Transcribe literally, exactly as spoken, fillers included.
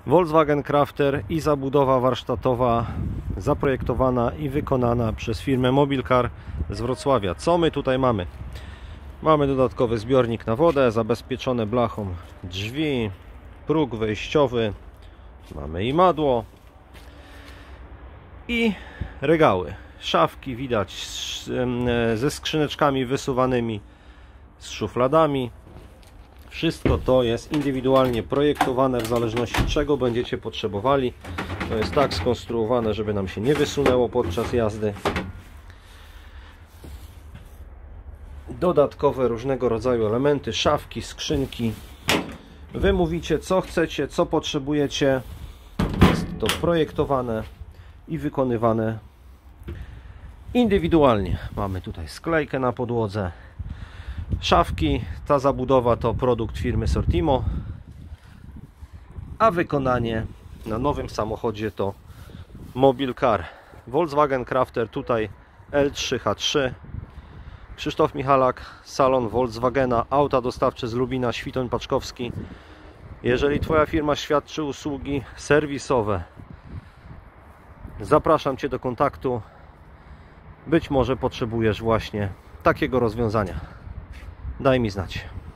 Volkswagen Crafter i zabudowa warsztatowa zaprojektowana i wykonana przez firmę Mobilcar z Wrocławia. Co my tutaj mamy? Mamy dodatkowy zbiornik na wodę, zabezpieczone blachą drzwi, próg wejściowy, mamy imadło i regały. Szafki widać ze skrzyneczkami wysuwanymi, z szufladami. Wszystko to jest indywidualnie projektowane w zależności czego będziecie potrzebowali. To jest tak skonstruowane, żeby nam się nie wysunęło podczas jazdy. Dodatkowe różnego rodzaju elementy, szafki, skrzynki. Wy mówicie co chcecie, co potrzebujecie. Jest to projektowane i wykonywane indywidualnie. Mamy tutaj sklejkę na podłodze. Szafki, ta zabudowa to produkt firmy Sortimo, a wykonanie na nowym samochodzie to Mobilcar. Volkswagen Crafter, tutaj L trzy H trzy. Krzysztof Michalak, salon Volkswagena, auta dostawcze z Lubina, Świtoń Paczkowski. Jeżeli Twoja firma świadczy usługi serwisowe, zapraszam Cię do kontaktu. Być może potrzebujesz właśnie takiego rozwiązania. Daj mi znać.